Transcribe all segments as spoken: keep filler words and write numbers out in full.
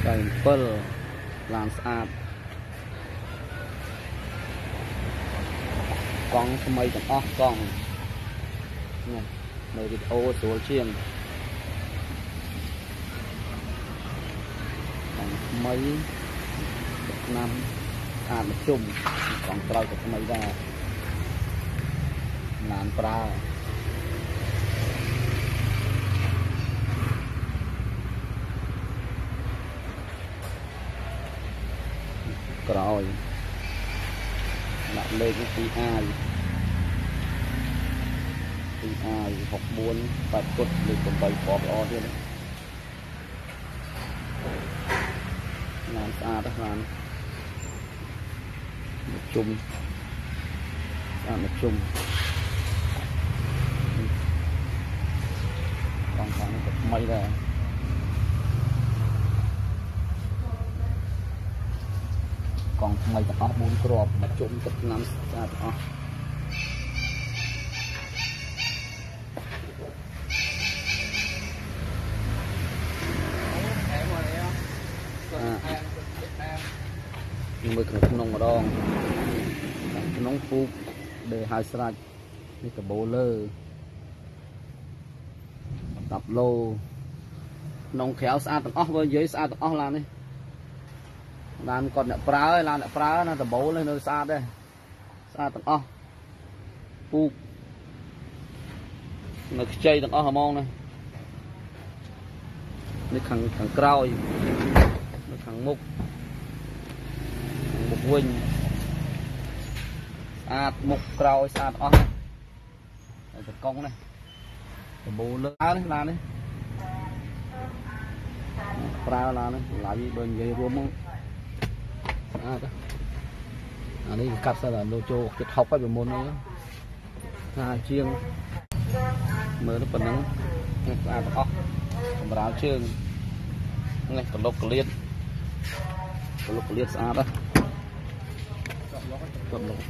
Đây phân làm sạch con mây còn off con này nơi video số chiên còn mấy năm à một chung còn trâu của mấy ra làm pra rồi đặt lên cái pê i pê i học muốn phải cột để cầm bay phò lo thế này làm xa đó làm một chung làm một chung còn khoảng mấy ra còn mấy cái ốc bốn crop mà chung tập năm ra đó nhưng mà không nông ở đó nông phúc để hai sạch như cái bố lơ tập lô nông khéo xa tầng ốc với dưới xa tầng ốc làm đi làm còn đã phá làm đã phá nó tập bố lên nơi xa đây xa tầng ốc phúc nó chơi tầng ốc hàm mong này nó khẳng khẳng cao nó khẳng mục một quỳnh à một cầu sạt on này công này bù lớn này là đấy ra là này lại bên dây rùa mông à à đây cắt ra là lô châu kết học cái bộ môn này hai chiêng mới nó còn nắng à ốc còn áo chương này còn lộc liệt còn lộc liệt xa đó còn lộc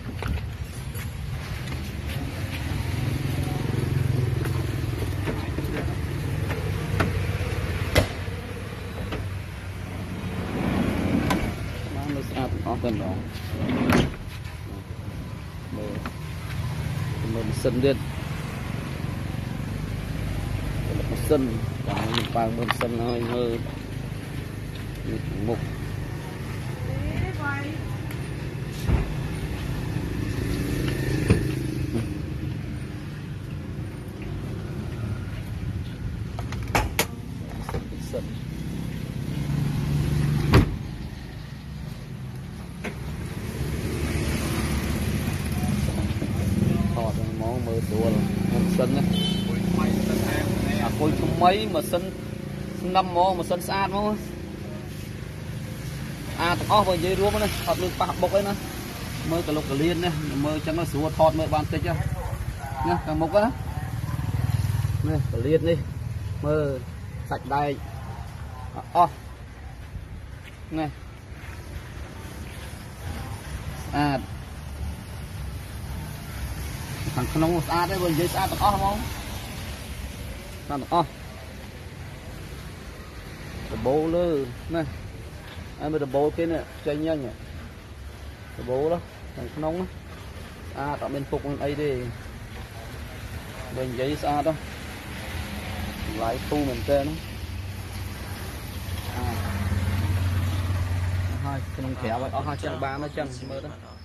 nó xa nó gần đó mình sân điện một sân và mình bằng một sân hơi hơi mục mơ đùa sân này à coi chung mấy mà sân năm mô mà sân xa mô à tao với dây rùa này học được bạc bốc ấy nè mơ cả lục cả liên này mơ chẳng nó sủa thọt mơ bàn tịch nha nha cả mục á này cả liên đi mơ sạch đây o này à thằng không xa đấy bên dưới xa tao có không sao tao có bố lơ này anh bây giờ bố cái này chơi nhanh nhỉ bố đó thằng không à tạo bên phục ấy đi bên dưới xa đó lại thu mình tên à hai không khéo vậy có hai chân ba nó chân mơ đó